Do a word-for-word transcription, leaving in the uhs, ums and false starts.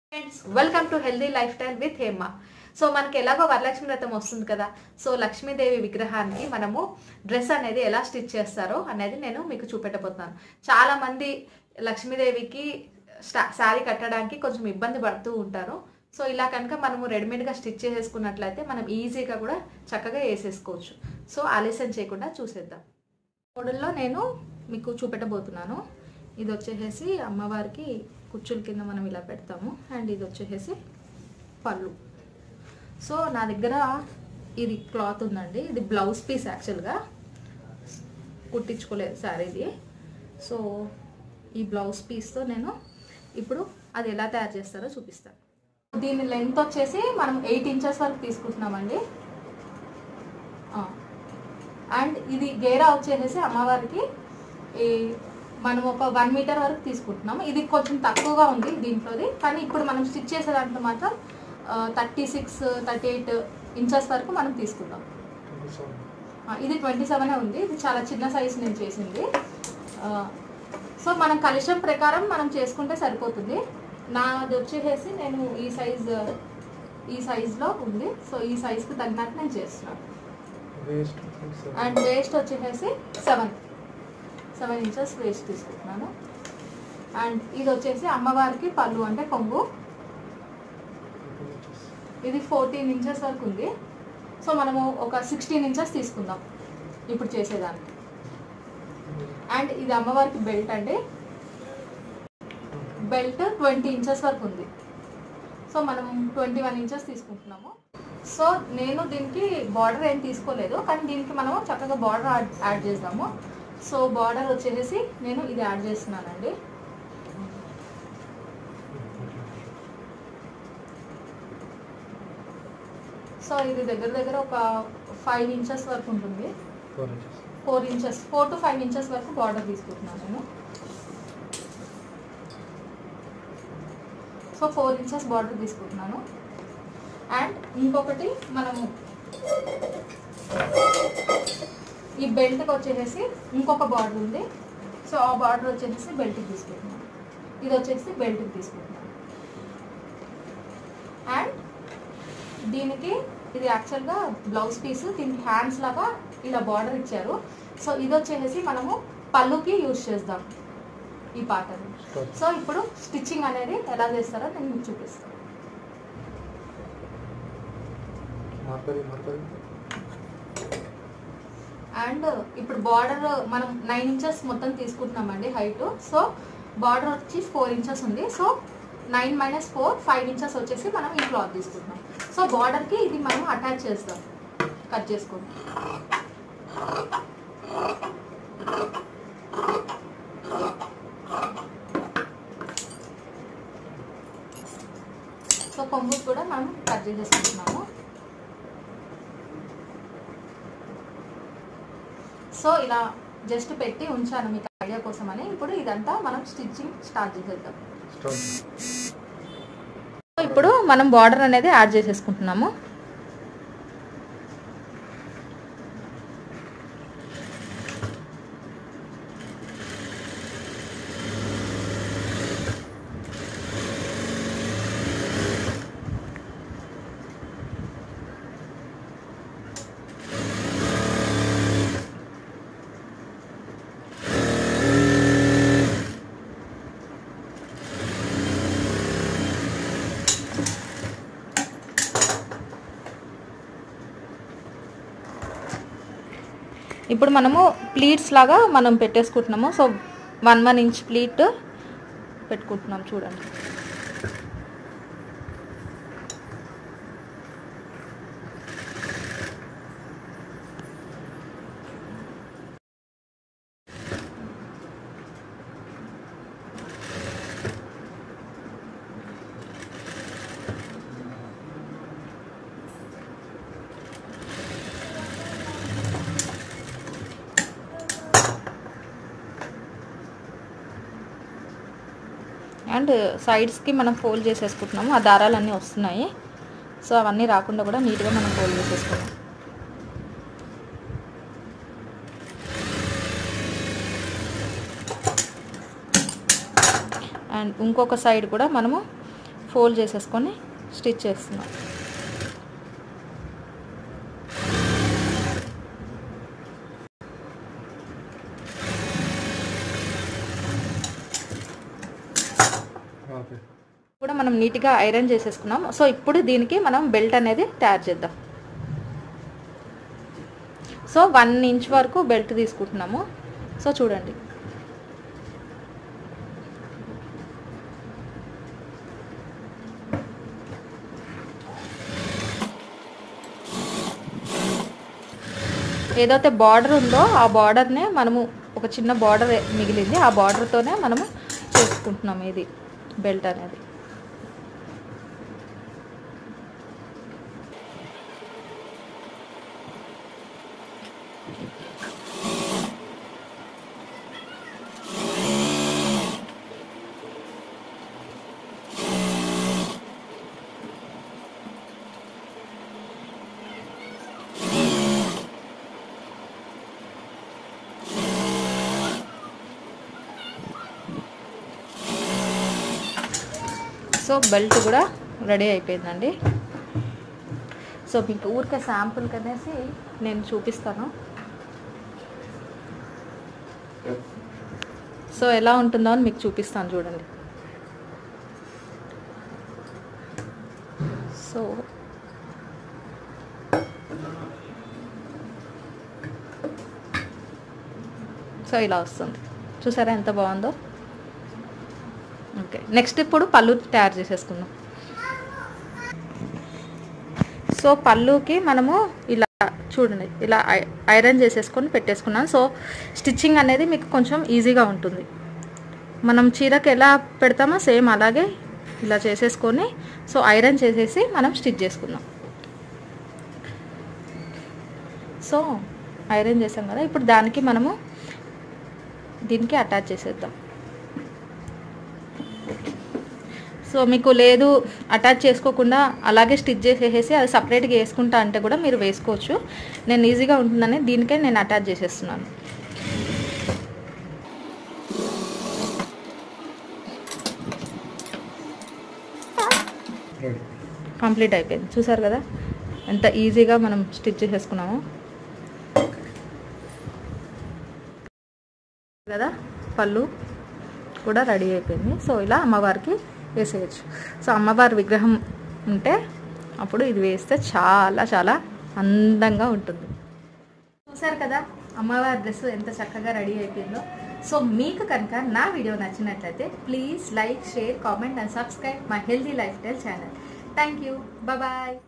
Friends welcome to healthy lifestyle with Hema. So మనకి ఎలాగో వరలక్ష్మి వ్రతం వస్తుంది కదా. సో లక్ష్మీదేవి విగ్రహానికి మనము డ్రెస్ అనేది ఎలా స్టిచ్ చేస్తారో అనేది నేను మీకు చూపెట్టబోతున్నాను. చాలా మంది లక్ష్మీదేవికి శారీ కట్టడానికి కొంచెం ఇబ్బంది పడుతూ ఉంటారు. సో ఇలా కనుక మనము రెడీమేడ్గా స్టిచ్ చేసేసుకున్నట్లయితే మనం ఈజీగా కూడా చక్కగా వేసేసుకోవచ్చు. సో ఆలస్యం చేయకుండా చూసేద్దాం. మోడల్లో నేను మీకు చూపెట్టబోతున్నాను. ఇది వచ్చేసి అమ్మవారికి కుచ్చుల కింద మనం ఇలా పెడతాము. అండ్ ఇది వచ్చేసి పళ్ళు. సో నా దగ్గర ఇది క్లాత్ ఉందండి. ఇది బ్లౌజ్ పీస్ యాక్చువల్గా కుట్టించుకోలేదు శారీది. సో ఈ బ్లౌజ్ పీస్తో నేను ఇప్పుడు అది ఎలా తయారు చేస్తారో చూపిస్తాను. దీని లెంత్ వచ్చేసి మనం ఎయిట్ ఇంచెస్ వరకు తీసుకుంటున్నామండి. అండ్ ఇది గేరా వచ్చేసి అమ్మవారికి ఈ మనం ఒక వన్ మీటర్ వరకు తీసుకుంటున్నాము. ఇది కొంచెం తక్కువగా ఉంది దీంట్లోది, కానీ ఇప్పుడు మనం స్టిచ్ చేసే దాంట్లో మాత్రం thirty six thirty eight inches వరకు మనం తీసుకుందాం. ఇది ట్వంటీ సెవెనే ఉంది. ఇది చాలా చిన్న సైజు నేను చేసింది. సో మనం కలెక్షన్ ప్రకారం మనం చేసుకుంటే సరిపోతుంది. నాది వచ్చేసి నేను ఈ సైజ్ ఈ సైజులో ఉంది. సో ఈ సైజ్కి తగినట్టు నేను చేస్తున్నాను. అండ్ వేస్ట్ వచ్చేసి సెవెన్ సెవెన్ ఇంచెస్ వేస్ట్ తీసుకుంటున్నాను. అండ్ ఇది వచ్చేసి అమ్మవారికి పళ్ళు అంటే కొంగు. ఇది ఫోర్టీన్ ఇంచెస్ వరకు ఉంది. సో మనము ఒక సిక్స్టీన్ ఇంచెస్ తీసుకుందాం ఇప్పుడు చేసేదానికి. అండ్ ఇది అమ్మవారికి బెల్ట్ అండి. బెల్ట్ ట్వంటీ ఇంచెస్ వరకు ఉంది. సో మనం ట్వంటీ వన్ ఇంచెస్ తీసుకుంటున్నాము. సో నేను దీనికి బార్డర్ ఏం తీసుకోలేదు, కానీ దీనికి మనం చక్కగా బార్డర్ యాడ్ చేద్దాము. సో బార్డర్ వచ్చేసి నేను ఇది యాడ్ చేస్తున్నానండి. సో ఇది దగ్గర దగ్గర ఒక ఫైవ్ ఇంచెస్ వరకు ఉంటుంది. Four inches four to five inches వరకు బార్డర్ తీసుకుంటున్నాను నేను. సో ఫోర్ ఇంచెస్ బార్డర్ తీసుకుంటున్నాను. అండ్ ఇంకొకటి మనము ఈ బెల్ట్కి వచ్చేసి ఇంకొక బార్డర్ ఉంది. సో ఆ బార్డర్ వచ్చేసి బెల్ట్కి తీసుకుంటున్నాను. ఇది వచ్చేసి బెల్ట్కి తీసుకుంటున్నాను. అండ్ దీనికి ఇది యాక్చువల్గా బ్లౌజ్ పీస్, దీనికి హ్యాండ్స్ లాగా ఇలా బార్డర్ ఇచ్చారు. సో ఇది వచ్చేసి మనము పళ్ళుకి యూజ్ చేద్దాం ఈ పాటని. సో ఇప్పుడు స్టిచ్చింగ్ అనేది ఎలా చేస్తారో నేను మీకు చూపిస్తాను. అండ్ ఇప్పుడు బార్డర్ మనం నైన్ ఇంచెస్ మొత్తం తీసుకుంటున్నామండి హైట్. సో బార్డర్ వచ్చి ఫోర్ ఇంచెస్ ఉంది. So nine minus four five inches వచ్చేసి మనం ఈ క్లాత్ తీసుకుంటున్నాం. సో బార్డర్కి ఇది మనం అటాచ్ చేస్తాం, కట్ చేసుకుంటాం. సో కొంగు కూడా మనం కట్ చేసేసుకుంటున్నాము. సో ఇలా జస్ట్ పెట్టి ఉంచాను మీకు ఐడియా కోసం అని. ఇప్పుడు ఇదంతా మనం స్టిచ్చింగ్ స్టార్ట్ చేసేద్దాం. ఇప్పుడు మనం బార్డర్ అనేది యాడ్ చేసేసుకుంటున్నాము. ఇప్పుడు మనము ప్లీట్స్ లాగా మనం పెట్టేసుకుంటున్నాము. So one one inch pleat పెట్టుకుంటున్నాం చూడండి. అండ్ సైడ్స్కి మనం ఫోల్డ్ చేసేసుకుంటున్నాము. ఆ దారాలన్నీ వస్తున్నాయి. సో అవన్నీ రాకుండా కూడా నీట్గా మనం ఫోల్డ్ చేసేసుకున్నాం. అండ్ ఇంకొక సైడ్ కూడా మనము ఫోల్డ్ చేసేసుకొని స్టిచ్ చేస్తున్నాం. కూడా మనం నీట్గా ఐరన్ చేసేసుకున్నాం. సో ఇప్పుడు దీనికి మనం బెల్ట్ అనేది తయారు చేద్దాం. సో వన్ ఇంచ్ వరకు బెల్ట్ తీసుకుంటున్నాము. సో చూడండి, ఏదైతే బార్డర్ ఉందో ఆ బార్డర్నే మనము ఒక చిన్న బార్డర్ మిగిలింది, ఆ బార్డర్తోనే మనము చేసుకుంటున్నాము ఇది బెల్ట్ అనేది. సో బెల్ట్ కూడా రెడీ అయిపోయిందండి. సో మీకు ఊరికే శాంపుల్ కనేసి నేను చూపిస్తాను. సో ఎలా ఉంటుందో అని మీకు చూపిస్తాను చూడండి. సో సో ఇలా వస్తుంది, చూసారా ఎంత బాగుందో. ఓకే, నెక్స్ట్ ఇప్పుడు పళ్ళు తయారు చేసేసుకుందాం. సో పళ్ళుకి మనము ఇలా చూడండి, ఇలా ఐరన్ చేసేసుకొని పెట్టేసుకున్నాను. సో స్టిచ్చింగ్ అనేది మీకు కొంచెం ఈజీగా ఉంటుంది. మనం చీరకి ఎలా పెడతామో సేమ్ అలాగే ఇలా చేసేసుకొని సో ఐరన్ చేసేసి మనం స్టిచ్ చేసుకుందాం. సో ఐరన్ చేసాం కదా, ఇప్పుడు దానికి మనము దీనికి అటాచ్ చేసేద్దాం. సో మీకు లేదు అటాచ్ చేసుకోకుండా అలాగే స్టిచ్ చేసేసి అది సపరేట్గా వేసుకుంటా అంటే కూడా మీరు వేసుకోవచ్చు. నేను ఈజీగా ఉంటుందని దీనికే నేను అటాచ్ చేసేస్తున్నాను. కంప్లీట్ అయిపోయింది, చూసారు కదా ఎంత ఈజీగా మనం స్టిచ్ చేసేసుకున్నాము కదా. పళ్ళు కూడా రెడీ అయిపోయింది. సో ఇలా అమ్మవారికి వేసేయచ్చు. సో అమ్మవారి విగ్రహం ఉంటే అప్పుడు ఇది వేస్తే చాలా చాలా అందంగా ఉంటుంది. చూసారు కదా అమ్మవారి డ్రెస్ ఎంత చక్కగా రెడీ అయిపోయిందో. సో మీకు కనుక నా వీడియో నచ్చినట్లయితే please like, share, comment and subscribe my healthy lifestyle channel. Thank you, bye.